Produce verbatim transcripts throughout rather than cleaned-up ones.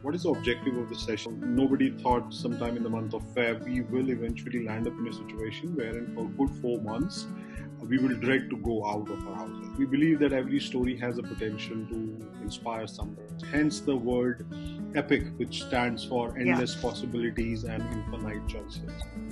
what is the objective of the session? Nobody thought sometime in the month of Feb we will eventually land up in a situation wherein for good four months we will dread to go out of our houses. We believe that every story has a potential to inspire someone. Hence the word epic, which stands for endless yeah. possibilities and infinite choices.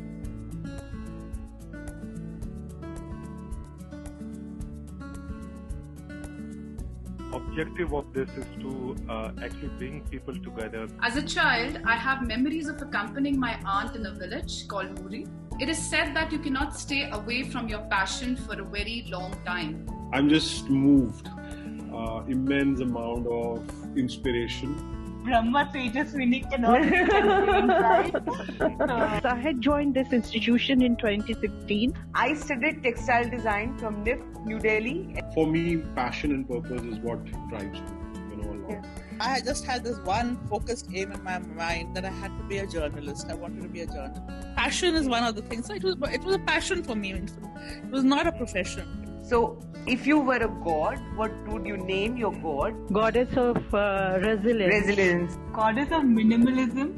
Objective of this is to uh, actually bring people together. As a child, I have memories of accompanying my aunt in a village called Muri. It is said that you cannot stay away from your passion for a very long time. I'm just moved. Uh, immense amount of inspiration. Brahma Tejaswini cannot be contained, right? So I had joined this institution in twenty sixteen. I studied textile design from N I F, New Delhi. For me, passion and purpose is what drives me, you know, a lot. Yeah. I just had this one focused aim in my mind that I had to be a journalist. I wanted to be a journalist. Passion is one of the things. So it was, it was a passion for me. It was not a profession. So, if you were a god, what would you name your god? Goddess of uh, resilience. Resilience. Goddess of minimalism.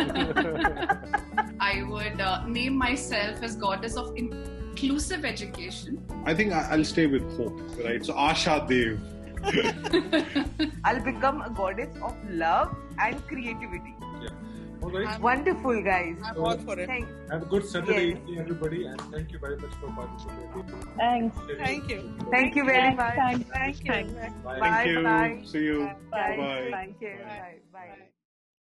I would uh, name myself as goddess of inclusive education. I think I'll stay with hope, right? So, Asha Dev. I'll become a goddess of love and creativity. Yeah. All right. Wonderful, guys. I'm all for it. Thank Have a good Saturday yes. evening, everybody, and thank you very much for participating. Thanks. Thank you. Thank you very much. Thanks. Thank you. Thanks. Bye. Bye. Thank you. Bye. See you. Bye. Bye. Thank you. Bye. Bye.